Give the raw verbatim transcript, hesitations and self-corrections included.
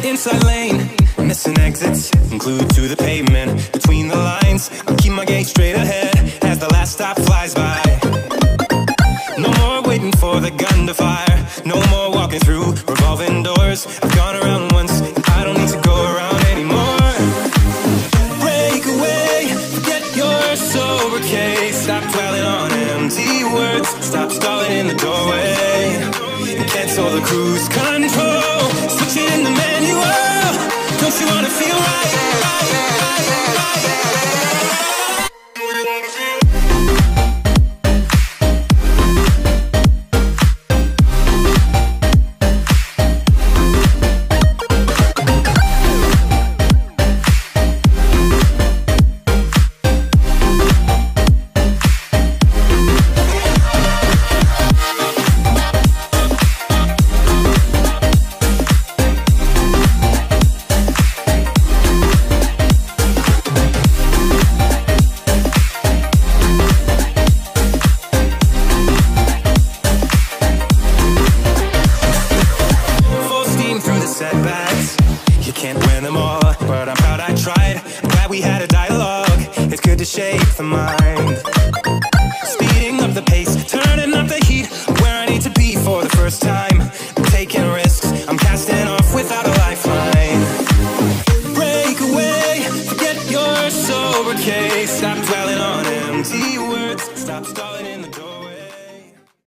Inside lane, missing exits, glued to the pavement. Between the lines, I'll keep my gaze straight ahead as the last stop flies by. No more waiting for the gun to fire, no more walking through revolving doors. I've gone around once, and I don't need to go around anymore. Break away, forget your sober case. Stop dwelling on empty words, stop stalling in the doorway, and cancel the cruise control. Switch it in the manual. Don't you wanna feel right, right, right, right, right?